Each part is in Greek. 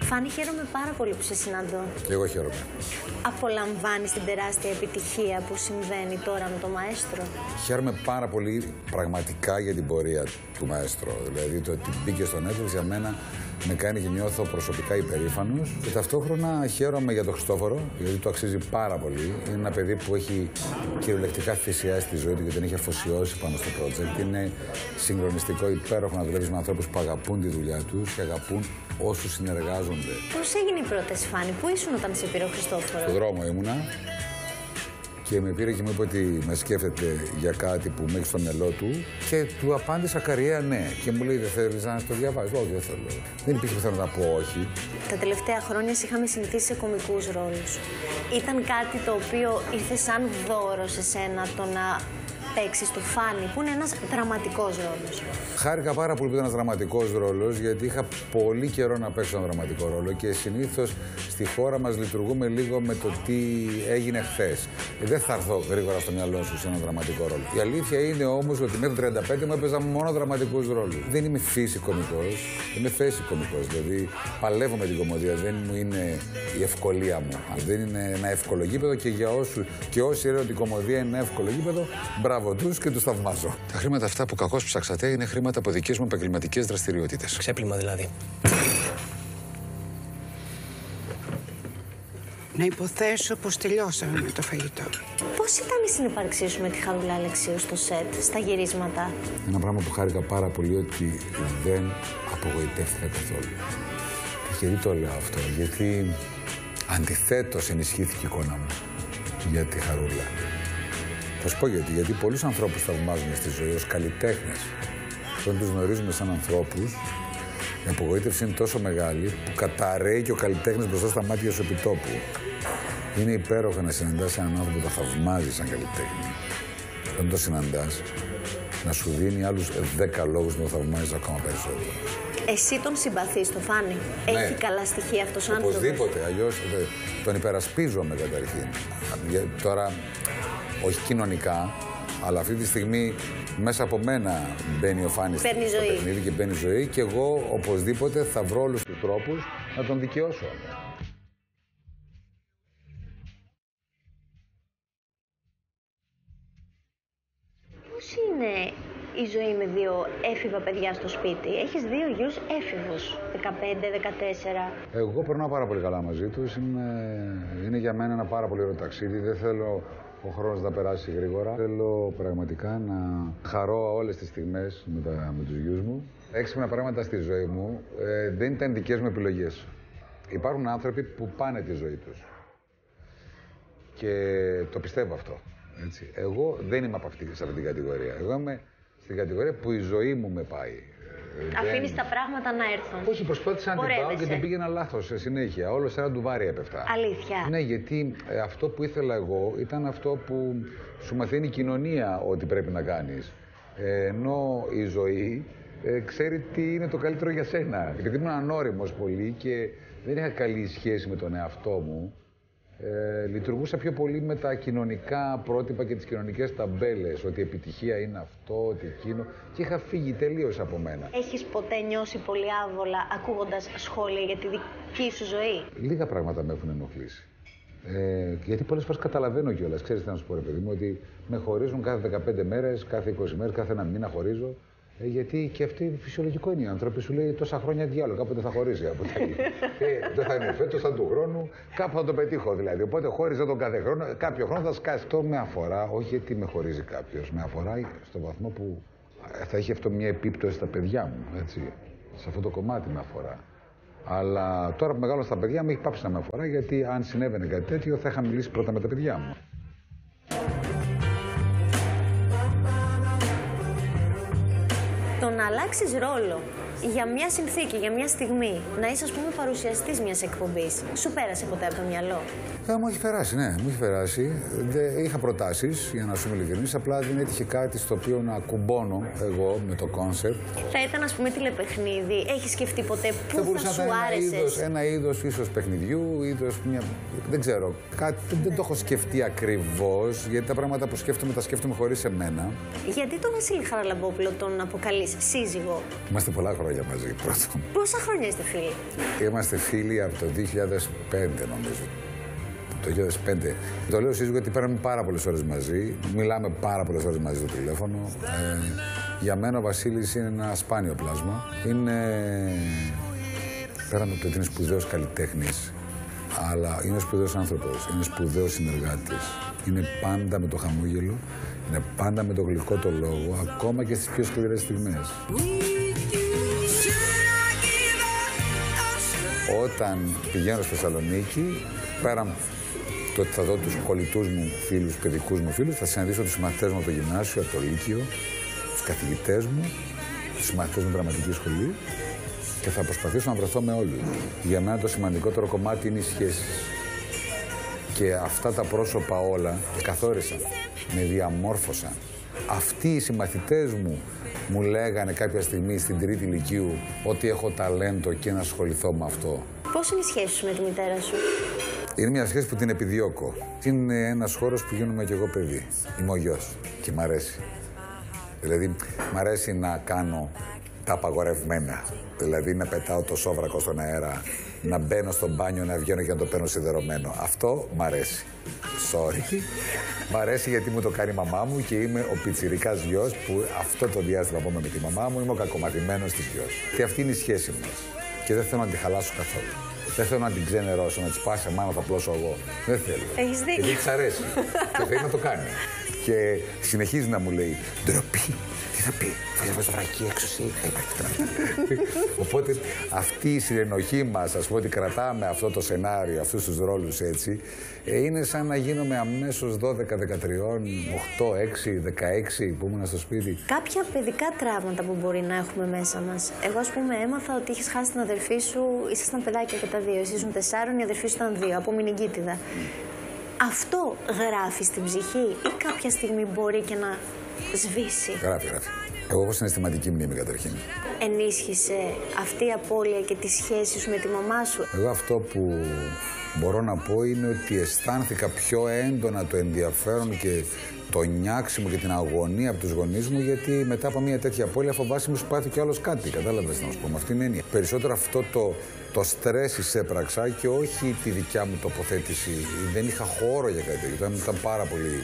Φάνη, χαίρομαι πάρα πολύ που σε συναντώ. Και εγώ χαίρομαι. Απολαμβάνεις την τεράστια επιτυχία που συμβαίνει τώρα με το Μαέστρο? Χαίρομαι πάρα πολύ πραγματικά για την πορεία του Μαέστρο. Δηλαδή το ότι μπήκε στο Netflix για μένα με κάνει και νιώθω προσωπικά υπερήφανος. Και ταυτόχρονα χαίρομαι για τον Χριστόφορο, γιατί το αξίζει πάρα πολύ. Είναι ένα παιδί που έχει κυριολεκτικά θυσιάσει τη ζωή του και τον έχει αφοσιώσει πάνω στο project. Είναι συγκλονιστικό, υπέροχο να δουλεύει με ανθρώπους που αγαπούν τη δουλειά τους και αγαπούν όσους συνεργάζονται. Πώς έγινε η πρόταση, Φάνη, πού ήσουν όταν σε πήρε ο Χριστόφορος? Στον δρόμο ήμουνα. Και με πήρε και μου είπε ότι με σκέφτεται για κάτι που μέχρι στο μυαλό του. Και του απάντησα καριέρα ναι. Και μου λέει: δεν θέλεις να το διαβάσεις? Όχι, δεν θέλω. Δεν υπήρχε πιθανότητα να πω όχι. Τα τελευταία χρόνια σε είχαμε συνηθίσει σε κωμικούς ρόλους. Ήταν κάτι το οποίο ήρθε σαν δώρο σε σένα το να παίξεις το Φάνη, που είναι ένας δραματικός ρόλος? Χάρηκα πάρα πολύ που ήταν ένας δραματικός ρόλος, γιατί είχα πολύ καιρό να παίξω έναν δραματικό ρόλο και συνήθως στη χώρα μας λειτουργούμε λίγο με το τι έγινε χθες. Δεν θα έρθω γρήγορα στο μυαλό σου σε έναν δραματικό ρόλο. Η αλήθεια είναι όμως ότι μέχρι το 35 μου έπαιζα μόνο δραματικούς ρόλους. Δεν είμαι φύση κωμικός, είμαι θέση κωμικός. Δηλαδή παλεύω με την κωμωδία, δεν μου είναι η ευκολία μου. Δεν είναι ένα εύκολο γήπεδο και για όσοι λένε ότι η κωμωδία είναι ένα εύκολο γήπεδο, μπράβο τους και τους θαυμάζω. Τα χρήματα αυτά που κακώς ψάξατε είναι χρήματα από δικές μου επαγγελματικές δραστηριότητες. Ξέπλυμα δηλαδή. Να υποθέσω πως τελειώσαμε με το φαγητό. Πώς ήταν η συνύπαρξή σου με τη Χαρούλα Αλεξίου στο σετ, στα γυρίσματα? Ένα πράγμα που χάρηκα πάρα πολύ, ότι δεν απογοητεύτηκα καθόλου. Και γιατί το λέω αυτό? Γιατί αντιθέτως ενισχύθηκε η εικόνα μου για τη Χαρούλα. Θα σου πω γιατί. Γιατί πολλούς ανθρώπους θαυμάζουμε στη ζωή ως καλλιτέχνες. Όταν τους γνωρίζουμε σαν ανθρώπους, η απογοήτευση είναι τόσο μεγάλη που καταραίει και ο καλλιτέχνης μπροστά στα μάτια σου επιτόπου. Είναι υπέροχο να συναντάς έναν άνθρωπο που το θαυμάζει σαν καλλιτέχνη. Όταν το συναντάς, να σου δίνει άλλους 10 λόγους να το θαυμάζεις ακόμα περισσότερο. Εσύ τον συμπαθείς, το Φάνη? Ναι. Έχει καλά στοιχεία αυτός ο άνθρωπος? Οπωσδήποτε, αλλιώς τον υπερασπίζομαι καταρχήν. Τώρα, όχι κοινωνικά, αλλά αυτή τη στιγμή μέσα από μένα μπαίνει ο Φάνης στο παιχνίδι και μπαίνει ζωή, και εγώ οπωσδήποτε θα βρω όλους τους τρόπους να τον δικαιώσω. Πώς είναι η ζωή με δύο έφηβα παιδιά στο σπίτι? Έχεις δύο γιους έφηβους, 15, 14. Εγώ περνάω πάρα πολύ καλά μαζί τους. Είναι για μένα ένα πάρα πολύ ωραίο ταξίδι. Δεν θέλω ο χρόνος να περάσει γρήγορα. Θέλω πραγματικά να χαρώ όλες τις στιγμές με τους γιους μου. Έξυπνα πράγματα στη ζωή μου δεν ήταν δικές μου επιλογές. Υπάρχουν άνθρωποι που πάνε τη ζωή τους. Και το πιστεύω αυτό. Έτσι. Εγώ δεν είμαι από αυτή την κατηγορία. Εγώ είμαι στην κατηγορία που η ζωή μου με πάει. Αφήνεις τα πράγματα να έρθουν? Όχι, προσπάθησα να την πάω και την πήγαινα λάθος σε συνέχεια. Όλο σε ένα ντουβάρι έπεφτα. Αλήθεια? Ναι, γιατί αυτό που ήθελα εγώ ήταν αυτό που σου μαθαίνει η κοινωνία ότι πρέπει να κάνεις. Ενώ η ζωή ξέρει τι είναι το καλύτερο για σένα. Επειδή ήμουν ανώριμος πολύ και δεν είχα καλή σχέση με τον εαυτό μου, λειτουργούσα πιο πολύ με τα κοινωνικά πρότυπα και τις κοινωνικές ταμπέλες, ότι η επιτυχία είναι αυτό, ότι εκείνο, και είχα φύγει τελείως από μένα. Έχεις ποτέ νιώσει πολύ άβολα ακούγοντας σχόλια για τη δική σου ζωή? Λίγα πράγματα με έχουν ενοχλήσει. Γιατί πολλές φορές καταλαβαίνω κιόλας. Ξέρεις τι να σου πω, ρε παιδί μου, ότι με χωρίζουν κάθε 15 μέρες, κάθε 20 μέρες, κάθε ένα μήνα χωρίζω. Γιατί και αυτή φυσιολογικό είναι. Οι άνθρωποι σου λέει τόσα χρόνια διάλογο, κάποτε θα χωρίσει από τα δεν θα είναι φέτος, θα του χρόνου, κάπου θα το πετύχω δηλαδή. Οπότε χώριζα τον κάθε χρόνο, κάποιο χρόνο θα σκάσει. Αυτό με αφορά, όχι γιατί με χωρίζει κάποιος, με αφορά στο βαθμό που θα έχει αυτό μια επίπτωση στα παιδιά μου. Έτσι. Σε αυτό το κομμάτι με αφορά. Αλλά τώρα που μεγάλωσα στα παιδιά μου έχει πάψει να με αφορά, γιατί αν συνέβαινε κάτι τέτοιο θα είχα μιλήσει πρώτα με τα παιδιά μου. Το να αλλάξεις ρόλο για μια συνθήκη, για μια στιγμή, να είσαι, ας πούμε, παρουσιαστής μιας εκπομπής, σου πέρασε ποτέ από το μυαλό? Μου έχει περάσει, ναι, μου έχει περάσει. Είχα προτάσεις, για να σου είμαι ειλικρινής, απλά δεν έτυχε κάτι στο οποίο να κουμπώνω εγώ με το κόνσεπτ. Θα ήταν, ας πούμε, τηλεπαιχνίδι? Έχεις σκεφτεί ποτέ πού θα σου άρεσε? Ένα είδος ίσως παιχνιδιού, δεν ξέρω. Δεν το έχω σκεφτεί ακριβώς, γιατί τα πράγματα που σκέφτομαι τα σκέφτομαι χωρίς εμένα. Γιατί τον Βασίλη Χαραλαμπόπουλο τον αποκαλείς σύζυγο? Είμαστε πολλά χρόνια χρόνια μαζί πρώτον. Πόσα χρόνια είστε φίλοι? Είμαστε φίλοι από το 2005 νομίζω. Το 2005. Το λέω σύζυγο γιατί πέραμε πάρα πολλές ώρες μαζί. Μιλάμε πάρα πολλές ώρες μαζί στο τηλέφωνο. Για μένα ο Βασίλης είναι ένα σπάνιο πλάσμα. Πέραν από το ότι είναι σπουδαίος καλλιτέχνης, αλλά είναι σπουδαίος άνθρωπος, είναι σπουδαίος συνεργάτης. Είναι πάντα με το χαμόγελο, είναι πάντα με το γλυκό το λόγο, ακόμα και στις πιο σκληρές στιγμές. Όταν πηγαίνω στη Θεσσαλονίκη, πέραν το ότι θα δω τους κολλητούς μου φίλους, παιδικούς μου φίλους, θα συναντήσω τους μαθητές μου από το γυμνάσιο, από το λύκειο, τους καθηγητές μου, τους μαθητές μου δραματική σχολή και θα προσπαθήσω να βρεθώ με όλους. Για μένα το σημαντικότερο κομμάτι είναι οι σχέσεις. Και αυτά τα πρόσωπα όλα με καθόρισαν, με διαμόρφωσαν. Αυτοί οι συμμαθητές μου λέγανε κάποια στιγμή στην τρίτη λυκείου ότι έχω ταλέντο και να ασχοληθώ με αυτό. Πώς είναι η σχέση σου με τη μητέρα σου? Είναι μια σχέση που την επιδιώκω. Είναι ένας χώρος που γίνομαι κι εγώ παιδί. Είμαι ο γιος και μ' αρέσει. Δηλαδή, μ' αρέσει να κάνω τα απαγορευμένα. Δηλαδή, να πετάω το σόβρακο στον αέρα, να μπαίνω στο μπάνιο, να βγαίνω και να το παίρνω σιδερωμένο. Αυτό μ' αρέσει. Sorry. Μ' αρέσει γιατί μου το κάνει η μαμά μου και είμαι ο πιτσιρικάς γιος που αυτό το διάστημα που είμαι με τη μαμά μου είμαι ο κακομαθημένος της γιος. Και αυτή είναι η σχέση μας. Και δεν θέλω να τη χαλάσω καθόλου. Δεν θέλω να την ξενερώσω, να τη σπάσει μάνα, θα πλώσω εγώ. Δεν θέλω. Έχεις δίκιο. Γιατί της αρέσει. Και θέλει να το κάνει. Και συνεχίζει να μου λέει ντροπή. Τι θα πει, θα στο βρακί έξω εσύ, θα υπάρχει τώρα. Οπότε αυτή η συνενοχή μας, ας πούμε ότι κρατάμε αυτό το σενάριο, αυτούς τους ρόλους έτσι, είναι σαν να γίνομαι αμέσως 12, 13, 8, 6, 16 που ήμουν στο σπίτι. Κάποια παιδικά τραύματα που μπορεί να έχουμε μέσα μας. Εγώ, ας πούμε, έμαθα ότι είχες χάσει την αδερφή σου, ήσασταν παιδάκια και τα δύο. Εσείς ήσουν 4, η αδερφή σου ήταν 2, από μηνυγκίτιδα. Αυτό γράφει στην ψυχή ή κάποια στιγμή μπορεί και να σβήσει? Γράφει. Εγώ έχω συναισθηματική μνήμη καταρχήν. Ενίσχυσε αυτή η απώλεια και τη σχέση σου με τη μαμά σου? Εγώ αυτό που μπορώ να πω είναι ότι αισθάνθηκα πιο έντονα το ενδιαφέρον και το νιάξιμο και την αγωνία από τους γονείς μου, γιατί μετά από μια τέτοια απώλεια φοβάσαι μη σου πάθει κι άλλος κάτι. Κατάλαβες να σου πω με αυτήν την έννοια. Περισσότερο αυτό το στρες εισέπραξα και όχι τη δικιά μου τοποθέτηση. Δεν είχα χώρο για κάτι τέτοιο. Ήταν πάρα πολύ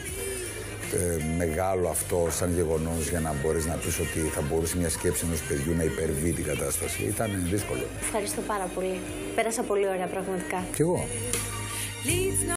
μεγάλο αυτό σαν γεγονός για να μπορείς να πεις ότι θα μπορούσε μια σκέψη ενός παιδιού να υπερβεί την κατάσταση. Ήταν δύσκολο. Ευχαριστώ πάρα πολύ. Πέρασα πολύ ωραία πραγματικά. Κι εγώ.